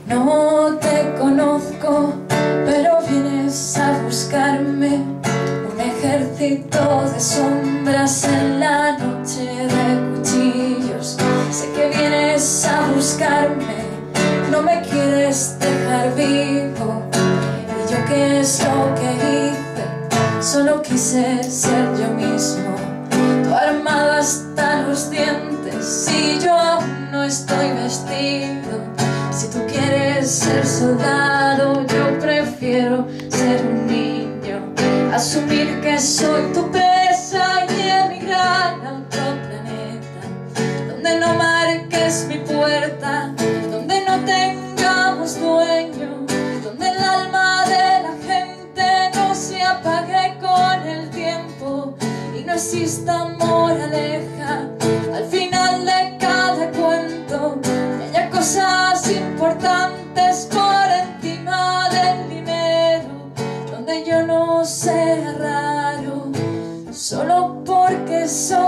No te conozco, pero vienes a buscarme. Un ejército de sombras en la noche de cuchillos. Sé que vienes a buscarme, no me quieres dejar vivo. Y yo, ¿qué es lo que hice? Solo quise ser yo mismo. Tú armada hasta los dientes y yo aún no estoy vestido. Si tú quieres ser soldado, yo prefiero ser un niño. Asumir que soy tu presa y emigrar a otro planeta, donde no marques mi puerta, donde no tengamos dueño, donde el alma de la gente no se apague con el tiempo y no exista moraleja al final de cada cuento, que haya cosas importantes por encima del dinero, donde yo no sea raro solo porque soy